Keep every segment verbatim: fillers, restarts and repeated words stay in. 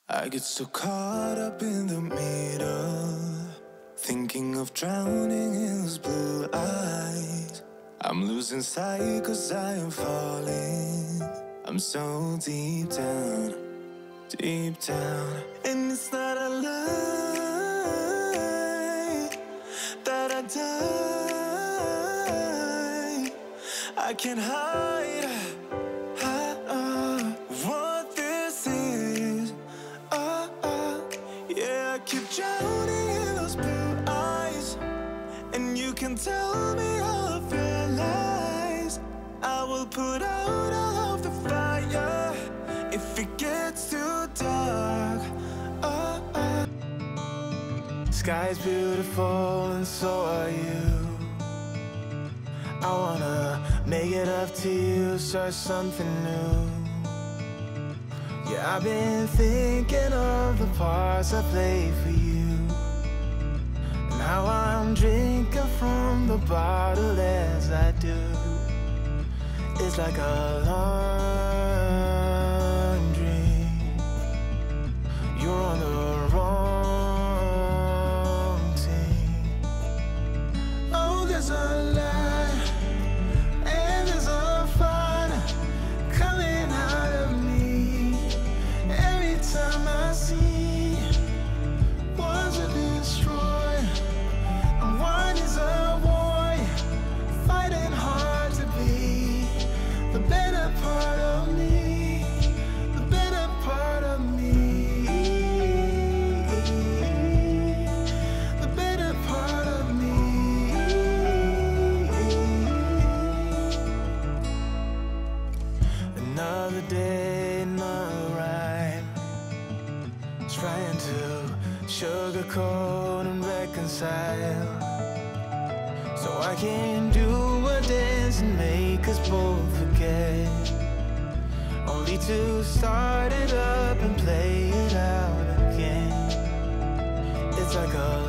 I get so caught up in the middle, thinking of drowning in those blue eyes. I'm losing sight cause I am falling. I'm so deep down, deep down. And it's not a lie that I die. I can't hide, hide uh, what this is. Uh, uh, yeah, I keep drowning in those blue eyes, and you can tell me all of your lies. I will put out all of the fire if it gets too dark. Uh, uh. Sky's beautiful and so are you. I wanna make it up to you, start something new. Yeah, I've been thinking of the parts I played for you, and how I'm drinking from the bottle as I do. It's like a long dream. You're on the wrong team. Oh, there's a lie, and there's a fire coming out of me. Every time I see one's a destroyer and one is a warrior, fighting hard to be the better part of me, the better part of me, the better part of me. Another day, another rhyme, trying to sugarcoat and reconcile, so I can do a dance and make us both forget, only to start it up and play it out again. It's like a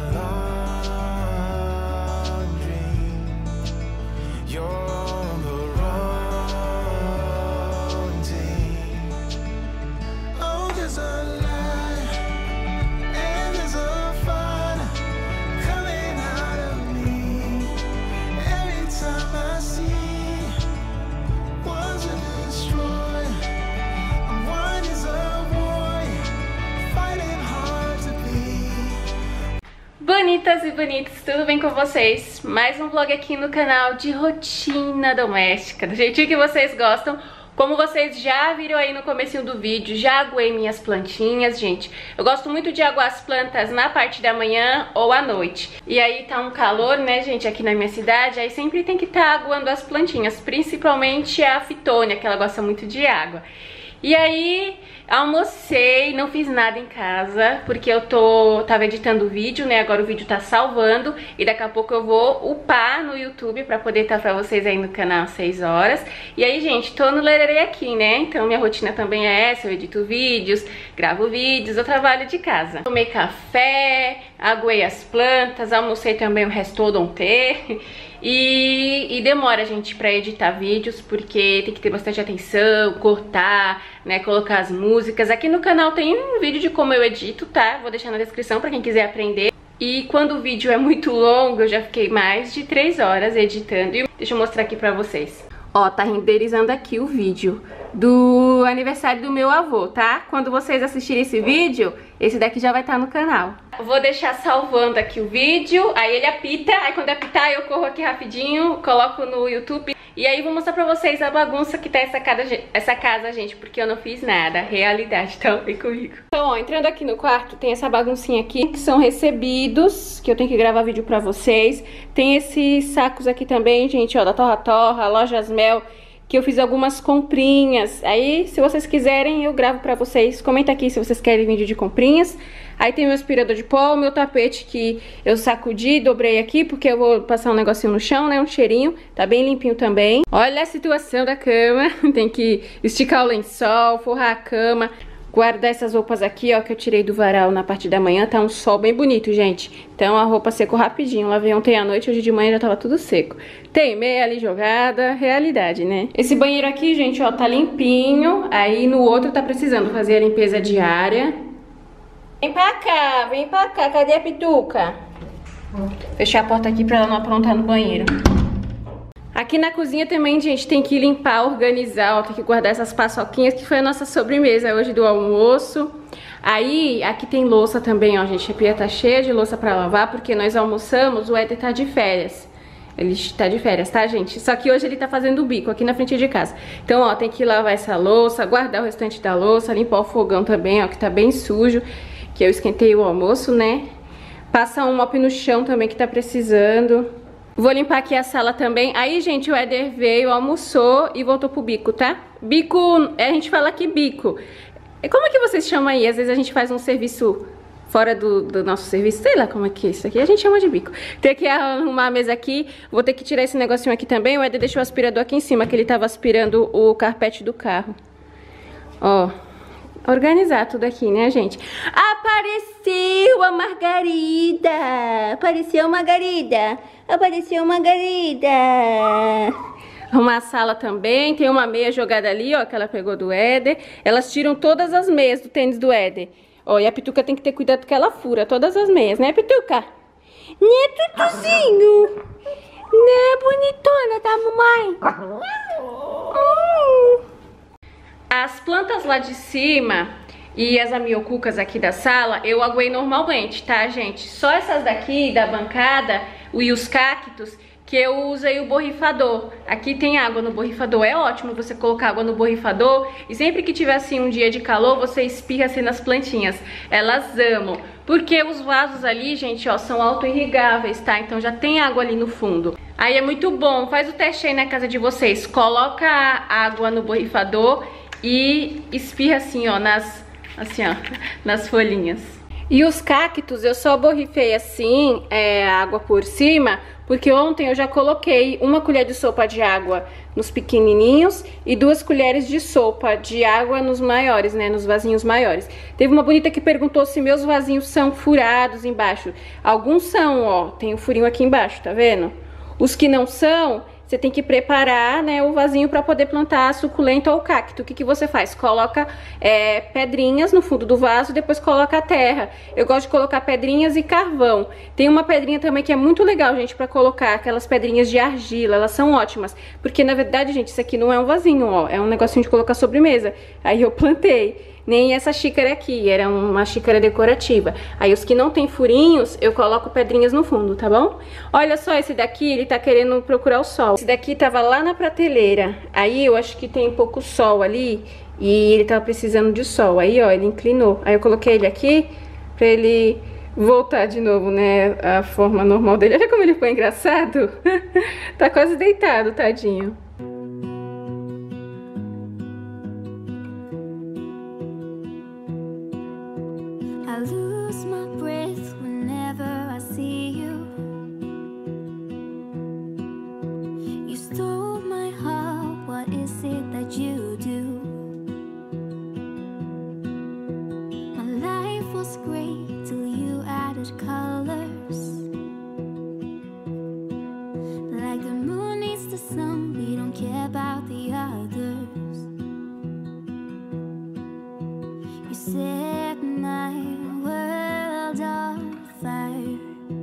long dream. You're on the wrong team. Oh, there's a lie, and there's a fire coming out of me. Every time I see one's a destroyer and one is a warrior, fighting hard to be. Bonitas e bonitos, tudo bem com vocês? Mais um vlog aqui no canal de rotina doméstica, do jeitinho que vocês gostam. Como vocês já viram aí no comecinho do vídeo, já aguei minhas plantinhas, gente. Eu gosto muito de aguar as plantas na parte da manhã ou à noite. E aí tá um calor, né, gente, aqui na minha cidade, aí sempre tem que estar tá aguando as plantinhas, principalmente a fitônia, que ela gosta muito de água. E aí, almocei, não fiz nada em casa, porque eu tô, tava editando o vídeo, né, agora o vídeo tá salvando, e daqui a pouco eu vou upar no YouTube pra poder estar pra vocês aí no canal às seis horas. E aí, gente, tô no lererê aqui, né, então minha rotina também é essa, eu edito vídeos, gravo vídeos, eu trabalho de casa. Tomei café, aguei as plantas, almocei também o restauranté. E, e demora, gente, pra editar vídeos, porque tem que ter bastante atenção, cortar, né, colocar as músicas. Aqui no canal tem um vídeo de como eu edito, tá? Vou deixar na descrição pra quem quiser aprender. E quando o vídeo é muito longo, eu já fiquei mais de três horas editando. E deixa eu mostrar aqui pra vocês. Ó, tá renderizando aqui o vídeo do aniversário do meu avô, tá? Quando vocês assistirem esse vídeo, esse daqui já vai estar no canal. Eu vou deixar salvando aqui o vídeo, aí ele apita, aí quando apitar eu corro aqui rapidinho, coloco no YouTube. E aí vou mostrar pra vocês a bagunça que tá essa casa, essa casa, gente, porque eu não fiz nada. Realidade, então vem comigo. Então, ó, entrando aqui no quarto, tem essa baguncinha aqui, que são recebidos, que eu tenho que gravar vídeo pra vocês. Tem esses sacos aqui também, gente, ó, da Torra Torra, Lojas Mel, que eu fiz algumas comprinhas. Aí, se vocês quiserem, eu gravo pra vocês. Comenta aqui se vocês querem vídeo de comprinhas. Aí tem meu aspirador de pó, o meu tapete que eu sacudi, dobrei aqui, porque eu vou passar um negocinho no chão, né, um cheirinho. Tá bem limpinho também. Olha a situação da cama. Tem que esticar o lençol, forrar a cama. guardar essas roupas aqui, ó, que eu tirei do varal na parte da manhã. Tá um sol bem bonito, gente. Então a roupa secou rapidinho. Lavei ontem à noite, hoje de manhã já tava tudo seco. Tem meia ali jogada, realidade, né? Esse banheiro aqui, gente, ó, tá limpinho. Aí no outro tá precisando fazer a limpeza diária. Vem pra cá, vem pra cá. Cadê a Pituca? Fechar a porta aqui pra ela não aprontar no banheiro. Aqui na cozinha também, gente, tem que limpar, organizar, ó, tem que guardar essas paçoquinhas, que foi a nossa sobremesa hoje do almoço. Aí, aqui tem louça também, ó, gente, a pia tá cheia de louça pra lavar, porque nós almoçamos, o Éder tá de férias. Ele tá de férias, tá, gente? Só que hoje ele tá fazendo o bico aqui na frente de casa. Então, ó, tem que lavar essa louça, guardar o restante da louça, limpar o fogão também, ó, que tá bem sujo, que eu esquentei o almoço, né? Passar um mop no chão também, que tá precisando. Vou limpar aqui a sala também. Aí, gente, o Éder veio, almoçou e voltou pro bico, tá? Bico, a gente fala aqui bico. Como é que vocês chamam aí? Às vezes a gente faz um serviço fora do, do nosso serviço. Sei lá como é que é isso aqui. A gente chama de bico. Tem que arrumar a mesa aqui. Vou ter que tirar esse negocinho aqui também. O Éder deixou o aspirador aqui em cima, que ele tava aspirando o carpete do carro. Ó. Organizar tudo aqui, né, gente? Apareceu a Margarida! Apareceu a Margarida! Apareceu a Margarida! Arrumar a sala também. Tem uma meia jogada ali, ó, que ela pegou do Éder. Elas tiram todas as meias do tênis do Éder. Ó, e a Pituca tem que ter cuidado que ela fura todas as meias, né, Pituca? Né, Tutuzinho? Né, bonitona da mamãe? Hum. As plantas lá de cima e as amiocucas aqui da sala, eu aguei normalmente, tá, gente? Só essas daqui da bancada e os cactos que eu usei o borrifador. Aqui tem água no borrifador, é ótimo você colocar água no borrifador e sempre que tiver assim um dia de calor, você espirra assim nas plantinhas. Elas amam, porque os vasos ali, gente, ó, são auto-irrigáveis, tá? Então já tem água ali no fundo. Aí é muito bom, faz o teste aí na casa de vocês, coloca água no borrifador e espirra assim, ó, nas, assim, ó, nas folhinhas. E os cactos eu só borrifei assim, é, água por cima, porque ontem eu já coloquei uma colher de sopa de água nos pequenininhos e duas colheres de sopa de água nos maiores, né, nos vasinhos maiores. Teve uma bonita que perguntou se meus vasinhos são furados embaixo. Alguns são, ó, tem um furinho aqui embaixo, tá vendo? Os que não são, você tem que preparar, né, o vasinho para poder plantar a suculenta ou o cacto. O que que você faz? Coloca é, pedrinhas no fundo do vaso, depois coloca a terra. Eu gosto de colocar pedrinhas e carvão. Tem uma pedrinha também que é muito legal, gente, para colocar aquelas pedrinhas de argila. Elas são ótimas, porque na verdade, gente, isso aqui não é um vasinho, ó, é um negocinho de colocar sobremesa. Aí eu plantei. Nem essa xícara aqui, era uma xícara decorativa. Aí os que não tem furinhos, eu coloco pedrinhas no fundo, tá bom? Olha só, esse daqui, ele tá querendo procurar o sol. Esse daqui tava lá na prateleira. Aí eu acho que tem pouco sol ali e ele tava precisando de sol. Aí, ó, ele inclinou. Aí eu coloquei ele aqui pra ele voltar de novo, né, a forma normal dele. Olha como ele ficou engraçado. Tá quase deitado, tadinho. I lose my breath whenever I see you. You stole my heart, what is it that you do? My life was great till you added colors. Like the moon needs the sun, we don't care about the others. You set my world on fire.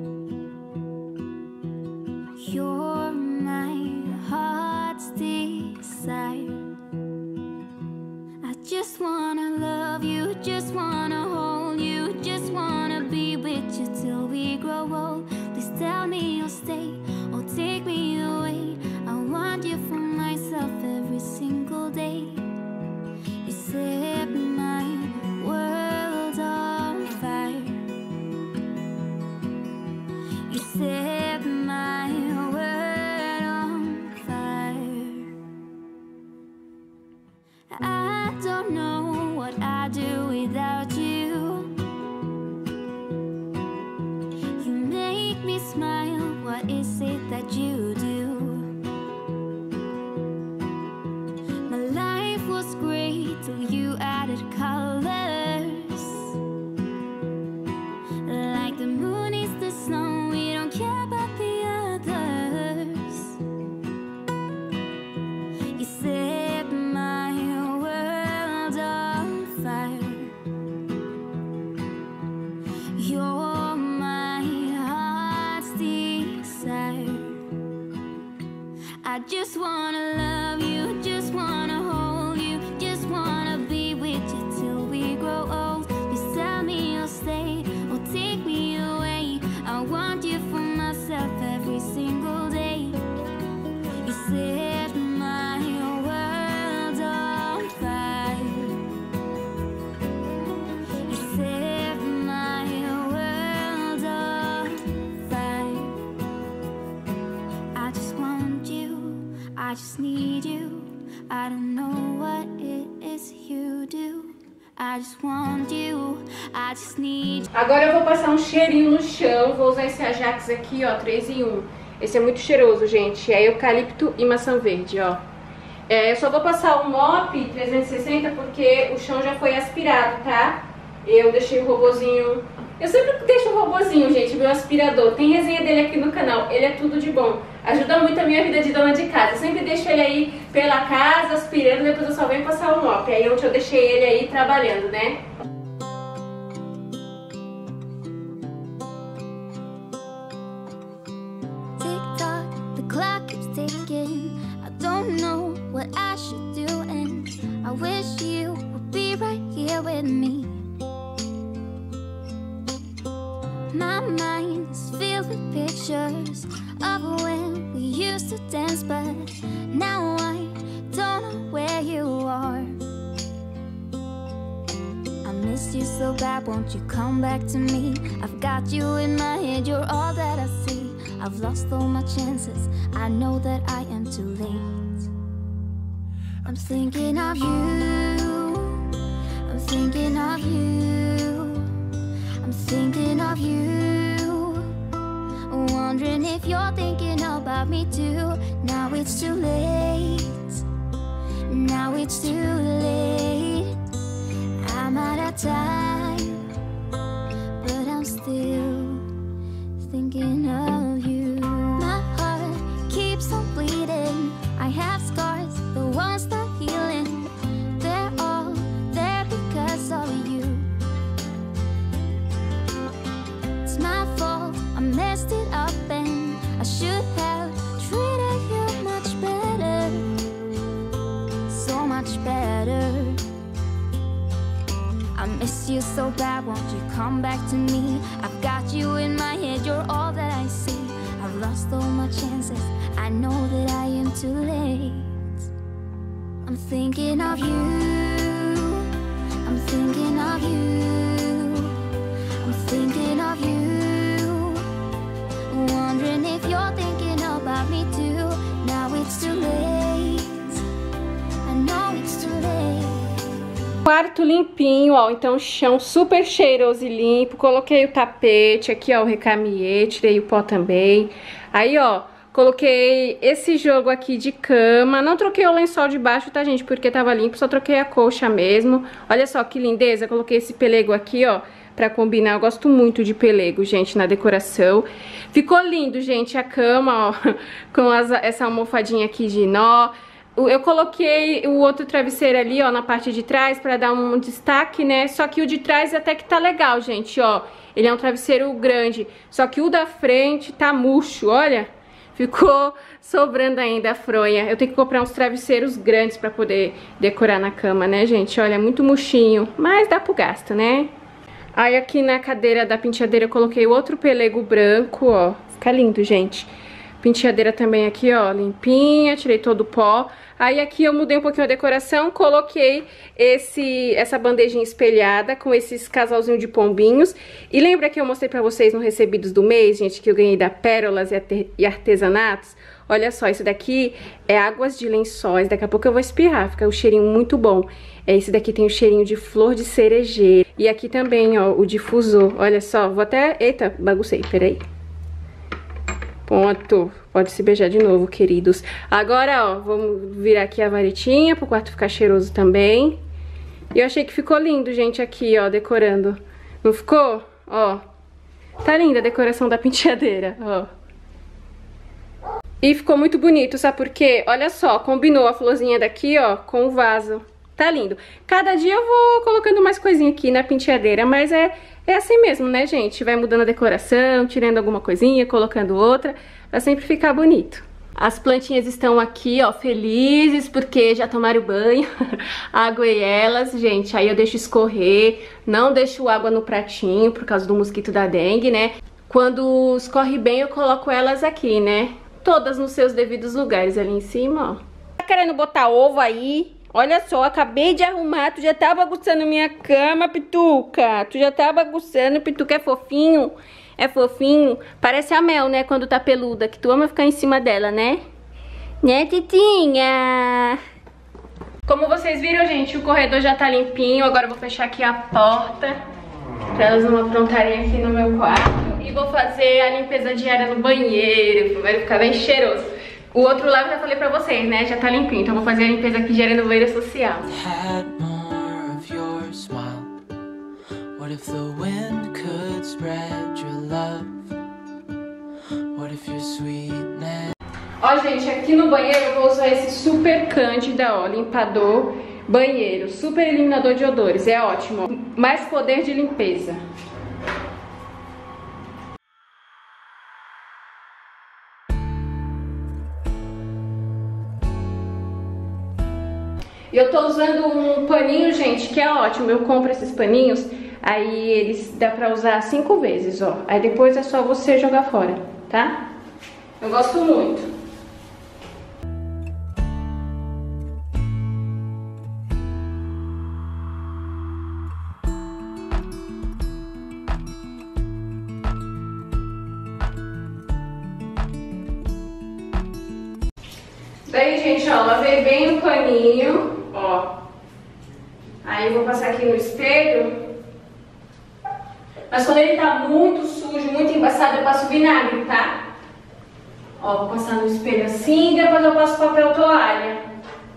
You're my heart's desire. I just wanna love you, just wanna hold you, just wanna be with you till we grow old. Please tell me you'll stay or take me away. I want you for myself every single day. You set my world on just wanna love you, just wanna hold you, just wanna be with you till we grow old. Please tell me you'll stay or take me away. I want you for myself every single day. You set my world on fire. You set my world on fire. I just want you, I just need you. I don't know what it is you do. I just want you, I just need you. Agora eu vou passar um cheirinho no chão. Vou usar esse Ajax aqui, ó, três em um. Esse é muito cheiroso, gente. É eucalipto e maçã verde, ó. É, eu só vou passar o mop trezentos e sessenta porque o chão já foi aspirado, tá? Eu deixei o robozinho... Eu sempre deixo o robozinho, gente, meu aspirador. Tem resenha dele aqui no canal. Ele é tudo de bom. Ajuda muito a minha vida de dona de casa. Eu sempre deixo ele aí pela casa, aspirando, depois eu só venho passar o mop. Aí ontem eu deixei ele aí trabalhando, né? What I should do, and I wish you would be right here with me. My mind is filled with pictures of when we used to dance, but now I don't know where you are. I miss you so bad, won't you come back to me? I've got you in my head, you're all that I see. I've lost all my chances, I know that I am too late. I'm thinking of you, I'm thinking of you, I'm thinking of you, wondering if you're thinking about me too. Now it's too late, now it's too late. I'm out of time, but I'm still thinking of you. My heart keeps on bleeding, I have scars, the ones that healing, they're all there because of you. It's my fault, I messed it up and I should have treated you much better, so much better. I miss you so bad, won't you come back to me? I've got you in my head, you're all that I see. I've lost all my chances, I know that I am too late. I'm thinking of you, I'm thinking of you, I'm thinking of you, wondering if you're thinking about me too. Now it's too late, I know it's too late. Quarto limpinho, ó, então chão super cheiroso e limpo. Coloquei o tapete aqui, ó, o recamier, tirei o pó também. Aí, ó, coloquei esse jogo aqui de cama. Não troquei o lençol de baixo, tá, gente? Porque tava limpo, só troquei a colcha mesmo. Olha só que lindeza, coloquei esse pelego aqui, ó, pra combinar. Eu gosto muito de pelego, gente, na decoração. Ficou lindo, gente, a cama, ó, com as, essa almofadinha aqui de nó. Eu coloquei o outro travesseiro ali, ó, na parte de trás pra dar um destaque, né? Só que o de trás até que tá legal, gente, ó. Ele é um travesseiro grande, só que o da frente tá murcho, olha. Ficou sobrando ainda a fronha. Eu tenho que comprar uns travesseiros grandes pra poder decorar na cama, né, gente? Olha, é muito murchinho, mas dá pro gasto, né? Aí aqui na cadeira da penteadeira eu coloquei o outro pelego branco, ó. Fica lindo, gente. Penteadeira também aqui, ó, limpinha, tirei todo o pó. Aí aqui eu mudei um pouquinho a decoração, coloquei esse, essa bandejinha espelhada com esses casalzinhos de pombinhos. E lembra que eu mostrei pra vocês no Recebidos do Mês, gente, que eu ganhei da Pérolas e Artesanatos? Olha só, isso daqui é águas de lençóis, daqui a pouco eu vou espirrar, fica um cheirinho muito bom. Esse daqui tem o cheirinho de flor de cerejeira. E aqui também, ó, o difusor, olha só, vou até... Eita, baguncei, peraí. Pronto, pode se beijar de novo, queridos. Agora, ó, vamos virar aqui a varetinha pro quarto ficar cheiroso também. E eu achei que ficou lindo, gente, aqui, ó, decorando. Não ficou? Ó, tá linda a decoração da penteadeira, ó. E ficou muito bonito, sabe por quê? Olha só, combinou a florzinha daqui, ó, com o vaso. Tá lindo. Cada dia eu vou colocando mais coisinha aqui na penteadeira, mas é... É assim mesmo, né, gente? Vai mudando a decoração, tirando alguma coisinha, colocando outra, pra sempre ficar bonito. As plantinhas estão aqui, ó, felizes porque já tomaram banho. Aguei elas, gente, aí eu deixo escorrer, não deixo água no pratinho por causa do mosquito da dengue, né? Quando escorre bem eu coloco elas aqui, né? Todas nos seus devidos lugares ali em cima, ó. Tá querendo botar ovo aí? Olha só, acabei de arrumar, tu já tá bagunçando minha cama, Pituca. Tu já tá bagunçando, Pituca é fofinho, é fofinho. Parece a Mel, né, quando tá peluda, que tu ama ficar em cima dela, né? Né, Titinha? Como vocês viram, gente, o corredor já tá limpinho. Agora eu vou fechar aqui a porta pra elas não aprontarem aqui no meu quarto. E vou fazer a limpeza diária no banheiro, vai ficar bem cheiroso. O outro lado eu já falei pra vocês, né? Já tá limpinho, então vou fazer a limpeza aqui diária no banheiro social. Ó, gente, aqui no banheiro eu vou usar esse Super Cândida, ó, limpador banheiro, super eliminador de odores, é ótimo, ó. Mais poder de limpeza. E eu tô usando um paninho, gente, que é ótimo. Eu compro esses paninhos, aí eles dá pra usar cinco vezes, ó. Aí depois é só você jogar fora, tá? Eu gosto muito. Daí, gente, ó, lavei bem o paninho, ó. Aí eu vou passar aqui no espelho. Mas quando ele tá muito sujo, muito embaçado, eu passo vinagre, tá? Ó, vou passar no espelho assim, depois eu passo papel toalha.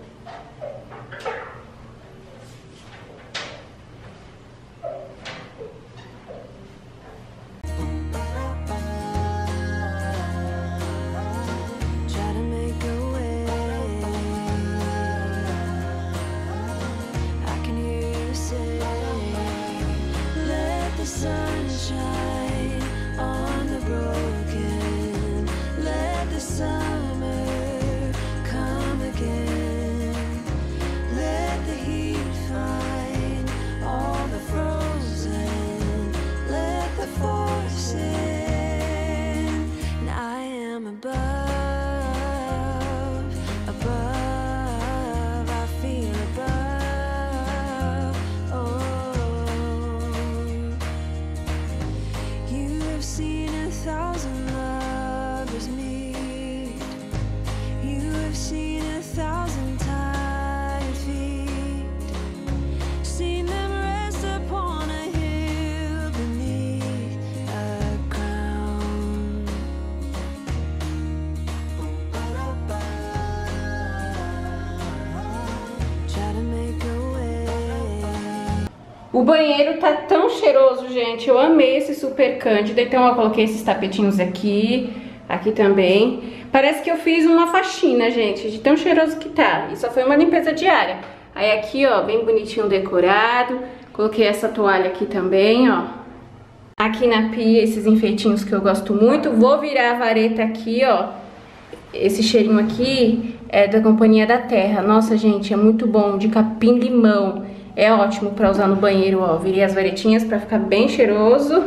O banheiro tá tão cheiroso, gente. Eu amei esse Super Cândida. Então eu coloquei esses tapetinhos aqui, aqui também. Parece que eu fiz uma faxina, gente, de tão cheiroso que tá. E só foi uma limpeza diária. Aí aqui, ó, bem bonitinho decorado. Coloquei essa toalha aqui também, ó. Aqui na pia, esses enfeitinhos que eu gosto muito. Vou virar a vareta aqui, ó. Esse cheirinho aqui é da Companhia da Terra. Nossa, gente, é muito bom, de capim-limão. É ótimo pra usar no banheiro, ó. Virei as varetinhas pra ficar bem cheiroso.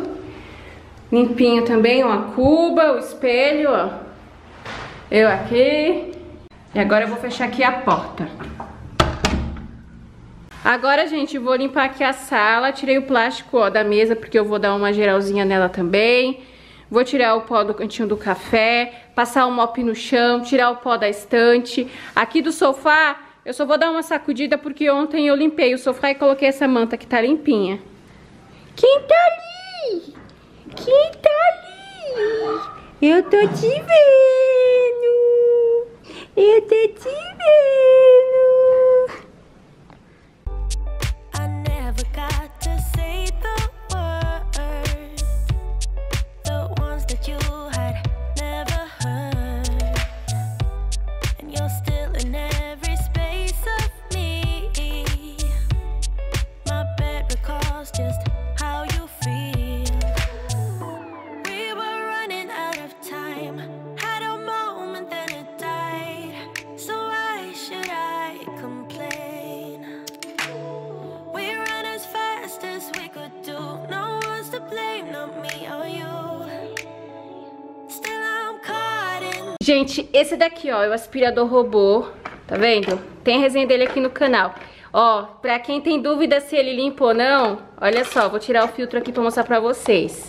Limpinho também, ó, a cuba, o espelho, ó. Eu aqui. E agora eu vou fechar aqui a porta. Agora, gente, vou limpar aqui a sala. Tirei o plástico, ó, da mesa, porque eu vou dar uma geralzinha nela também. Vou tirar o pó do cantinho do café, passar o mop no chão, tirar o pó da estante. Aqui do sofá, eu só vou dar uma sacudida porque ontem eu limpei o sofá e coloquei essa manta que tá limpinha. Quem tá ali? Quem tá ali? Eu tô te vendo. Eu tô te vendo. I never got to say the words, the ones that you had never heard, and you're still in every space of me. My bed recalls just how you feel. We were running out of time, had a moment then it died. Gente, esse daqui, ó, é o aspirador robô, tá vendo? Tem a resenha dele aqui no canal. Ó, pra quem tem dúvida se ele limpa ou não, olha só, vou tirar o filtro aqui pra mostrar pra vocês.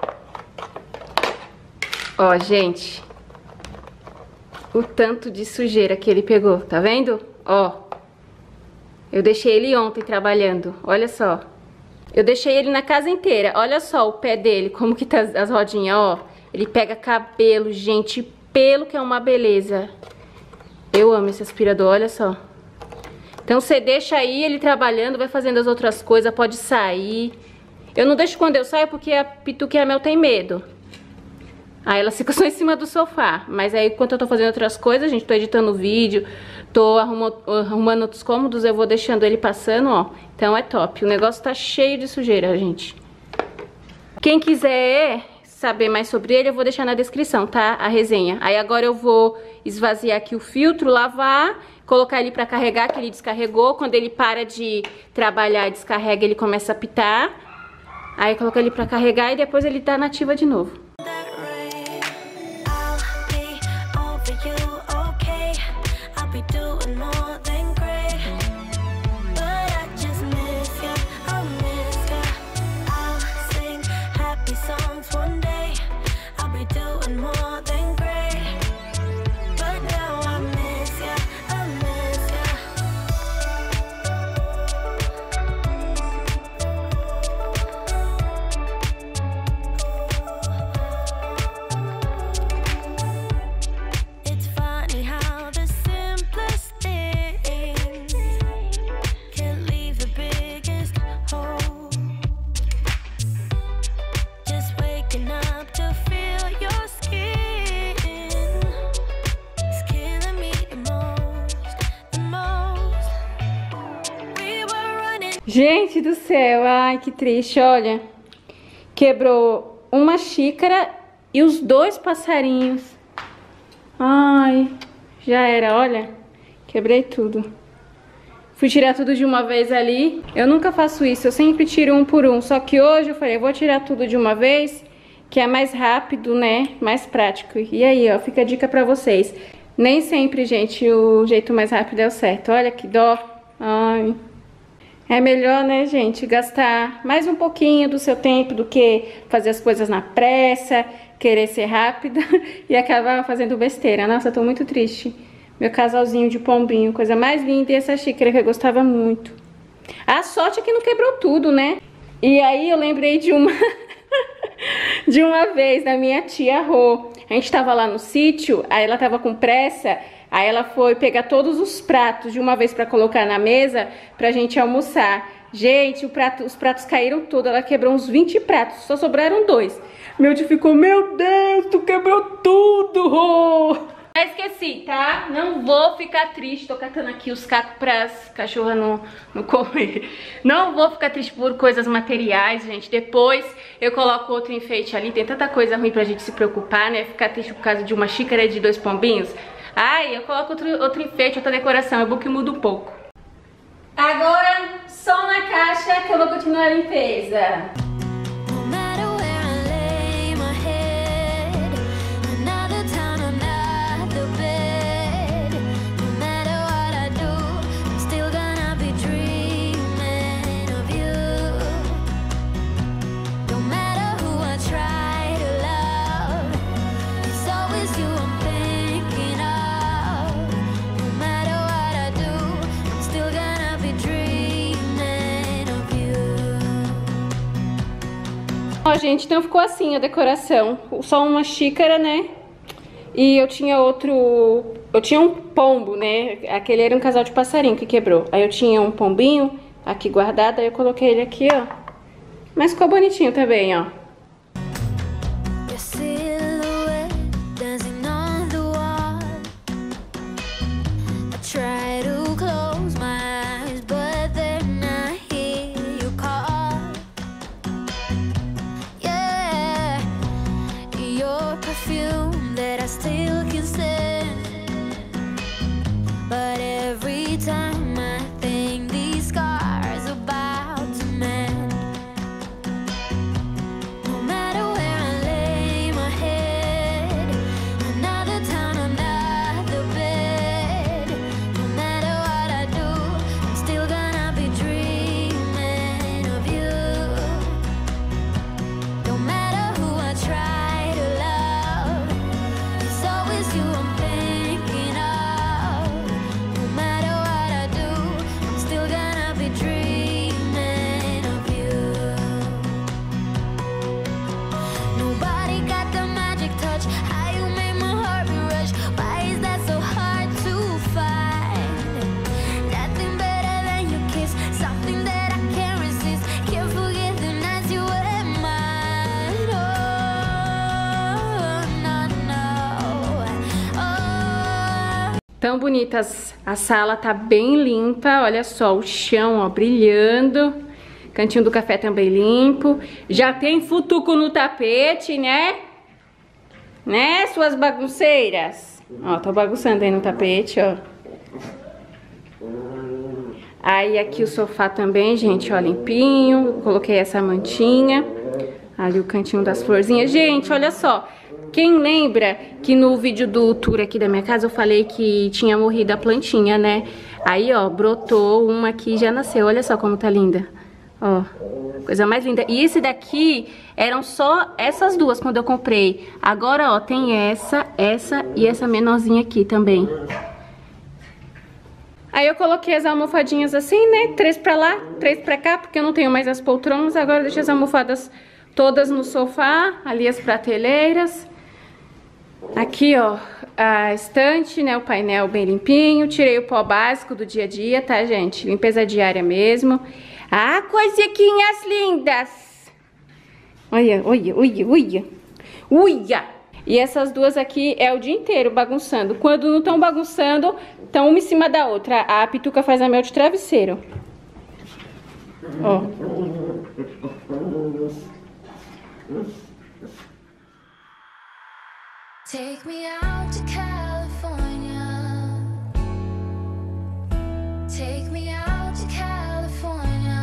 Ó, gente, o tanto de sujeira que ele pegou, tá vendo? Ó, eu deixei ele ontem trabalhando, olha só. Eu deixei ele na casa inteira, olha só o pé dele, como que tá as rodinhas, ó. Ele pega cabelo, gente, pelo que é uma beleza. Eu amo esse aspirador, olha só. Então você deixa aí ele trabalhando, vai fazendo as outras coisas, pode sair. Eu não deixo quando eu saio porque a Pituca e a Mel tem medo. Aí ela fica só em cima do sofá. Mas aí enquanto eu tô fazendo outras coisas, gente, tô editando vídeo, tô arrumando, arrumando outros cômodos, eu vou deixando ele passando, ó. Então é top. O negócio tá cheio de sujeira, gente. Quem quiser saber mais sobre ele, eu vou deixar na descrição, tá? A resenha. Aí agora eu vou esvaziar aqui o filtro, lavar, colocar ele pra carregar, que ele descarregou. Quando ele para de trabalhar e descarrega, ele começa a pitar. Aí coloca ele pra carregar e depois ele tá na ativa de novo. Gente do céu, ai que triste, olha. Quebrou uma xícara e os dois passarinhos. Ai, já era, olha. Quebrei tudo. Fui tirar tudo de uma vez ali. Eu nunca faço isso, eu sempre tiro um por um. Só que hoje eu falei, vou tirar tudo de uma vez, que é mais rápido, né? Mais prático. E aí, ó, fica a dica pra vocês. Nem sempre, gente, o jeito mais rápido é o certo. Olha que dó. Ai... É melhor, né, gente, gastar mais um pouquinho do seu tempo do que fazer as coisas na pressa, querer ser rápida e acabar fazendo besteira. Nossa, eu tô muito triste. Meu casalzinho de pombinho, coisa mais linda, e essa xícara que eu gostava muito. A sorte é que não quebrou tudo, né? E aí eu lembrei de uma de uma vez da minha tia Rô. A gente tava lá no sítio, aí ela tava com pressa. Aí ela foi pegar todos os pratos de uma vez pra colocar na mesa pra gente almoçar. Gente, o prato, os pratos caíram tudo, ela quebrou uns vinte pratos, só sobraram dois. Meu tio ficou, meu Deus, tu quebrou tudo, Rô! Já esqueci, tá? Não vou ficar triste, tô catando aqui os cacos pras cachorras não, não comer. Não vou ficar triste por coisas materiais, gente. Depois eu coloco outro enfeite ali, tem tanta coisa ruim pra gente se preocupar, né? Ficar triste por causa de uma xícara de dois pombinhos. Ai, eu coloco outro, outro enfeite, outra decoração, é bom que muda um pouco. Agora, som na caixa que eu vou continuar a limpeza. Ó, gente, então ficou assim a decoração. Só uma xícara, né? E eu tinha outro... Eu tinha um pombo, né? Aquele era um casal de passarinho que quebrou. Aí eu tinha um pombinho aqui guardado, aí eu coloquei ele aqui, ó. Mas ficou bonitinho também, ó. Tão bonitas. A sala tá bem limpa, olha só, o chão, ó, brilhando. Cantinho do café também limpo. Já tem futuco no tapete, né? Né, suas bagunceiras? Ó, tô bagunçando aí no tapete, ó. Aí aqui o sofá também, gente, ó, limpinho. Coloquei essa mantinha. Ali o cantinho das florzinhas. Gente, olha só. Quem lembra que no vídeo do tour aqui da minha casa eu falei que tinha morrido a plantinha, né? Aí, ó, brotou uma aqui e já nasceu. Olha só como tá linda. Ó, coisa mais linda. E esse daqui eram só essas duas quando eu comprei. Agora, ó, tem essa, essa e essa menorzinha aqui também. Aí eu coloquei as almofadinhas assim, né? Três pra lá, três pra cá, porque eu não tenho mais as poltronas. Agora eu deixei as almofadas todas no sofá, ali as prateleiras. Aqui, ó, a estante, né, o painel bem limpinho. Tirei o pó básico do dia a dia, tá, gente? Limpeza diária mesmo. Ah, coisinhas lindas! Olha, olha, olha, olha. Uia! E essas duas aqui é o dia inteiro bagunçando. Quando não estão bagunçando, estão uma em cima da outra. A Pituca faz a mel de travesseiro. Ó. Take me out to California. Take me out to California.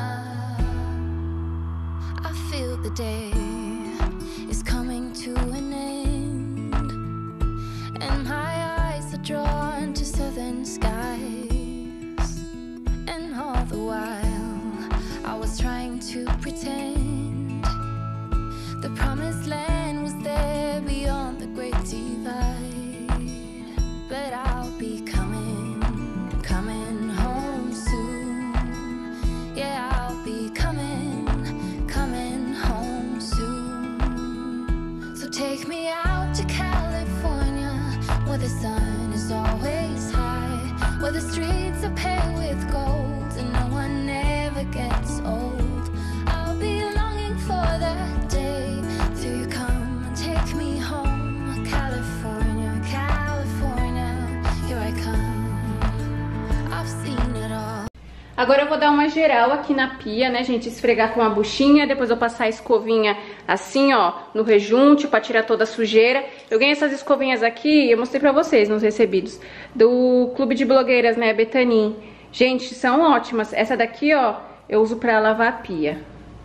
I feel the day is coming to an end, and my eyes are drawn to southern skies. And all the while I was trying to pretend the promised land was there beyond the great divide. But I'll be coming, coming home soon. Yeah, I'll be coming, coming home soon. So take me out to California, where the sun is always high, where the streets are paved with gold and no one ever gets old. I'll be longing for that day till you come and take me home. California, California, here I come. I've seen it all. Agora eu vou dar uma geral aqui na pia, né, gente? Esfregar com a buchinha, depois eu passar a escovinha assim, ó, no rejunte pra tirar toda a sujeira. Eu ganhei essas escovinhas aqui, eu mostrei pra vocês nos recebidos, do Clube de Blogueiras, né, Betanin. Gente, são ótimas. Essa daqui, ó, eu uso pra lavar a pia.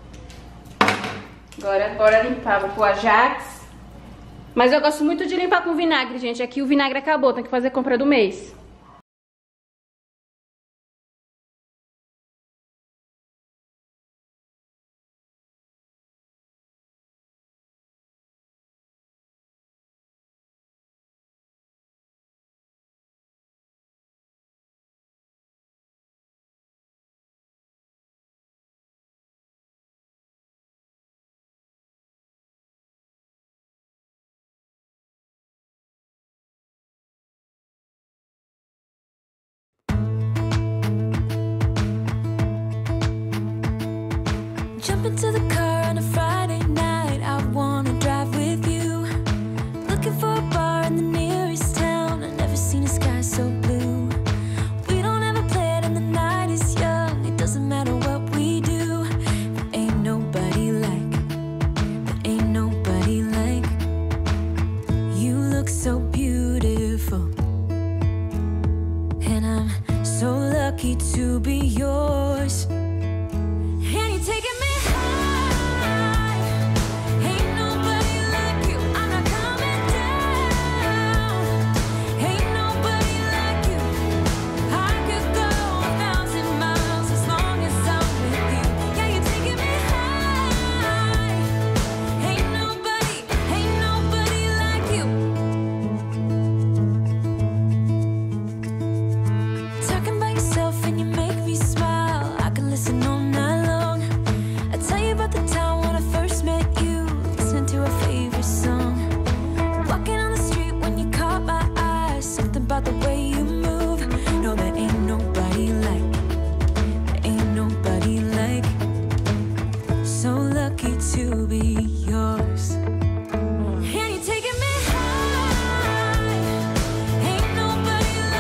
Agora, bora limpar. Vou pôr a Jax. Mas eu gosto muito de limpar com vinagre, gente. Aqui o vinagre acabou, tem que fazer compra do mês. Jump into the car on a Friday night. I wanna drive with you. Looking for a bar in the nearest town. I've never seen a sky so blue. We don't ever play it and the night is young. It doesn't matter what we do. There ain't nobody like, there ain't nobody like. You look so beautiful, and I'm so lucky to be yours. And you're taking me nobody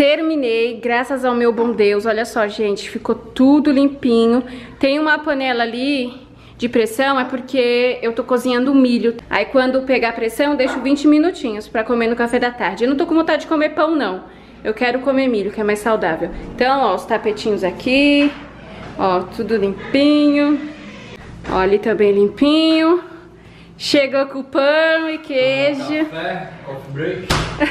Terminei, graças ao meu bom Deus. Olha só, gente, ficou tudo limpinho. Tem uma panela ali de pressão, é porque eu tô cozinhando milho. Aí quando pegar pressão, eu deixo vinte minutinhos pra comer no café da tarde. Eu não tô com vontade de comer pão, não. Eu quero comer milho, que é mais saudável. Então, ó, os tapetinhos aqui. Ó, tudo limpinho. Ó, ali também limpinho. Chegou com pão e queijo. Café, coffee break.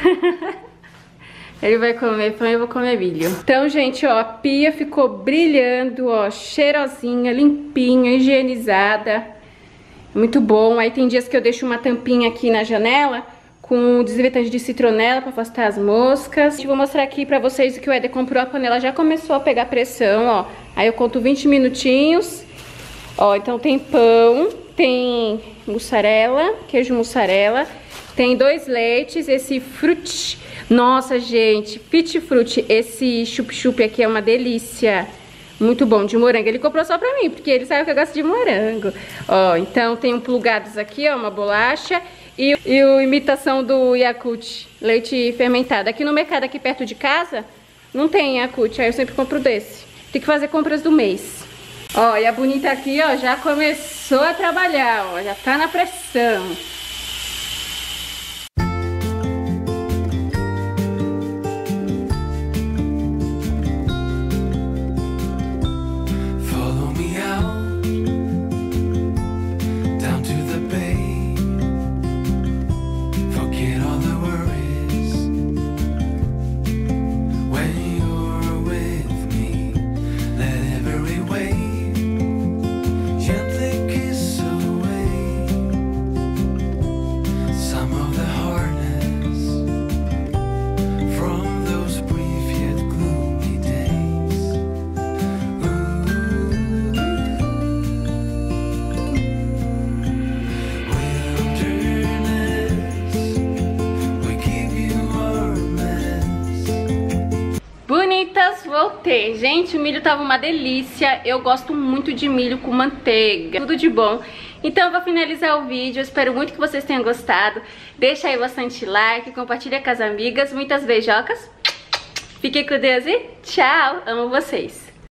Ele vai comer pão e eu vou comer milho. Então, gente, ó, a pia ficou brilhando, ó, cheirosinha, limpinha, higienizada. Muito bom. Aí tem dias que eu deixo uma tampinha aqui na janela com desinfetante de citronela para afastar as moscas. Vou mostrar aqui pra vocês que o Éder comprou a panela, já começou a pegar pressão, ó. Aí eu conto vinte minutinhos. Ó, então tem pão, tem mussarela, queijo mussarela, tem dois leites, esse frutti. Nossa, gente, Fit Frutti, esse chup-chup aqui é uma delícia. Muito bom, de morango. Ele comprou só pra mim, porque ele sabe que eu gosto de morango. Ó, então tem um plugados aqui, ó, uma bolacha. E, e o imitação do Yakult, leite fermentado. Aqui no mercado, aqui perto de casa, não tem Yakult, aí eu sempre compro desse. Tem que fazer compras do mês. Ó, e a bonita aqui, ó, já começou a trabalhar, ó, já tá na pressão. Voltei. Gente, o milho tava uma delícia. Eu gosto muito de milho com manteiga. Tudo de bom. Então eu vou finalizar o vídeo. Eu espero muito que vocês tenham gostado. Deixa aí bastante like, compartilha com as amigas. Muitas beijocas. Fiquem com Deus e tchau. Amo vocês.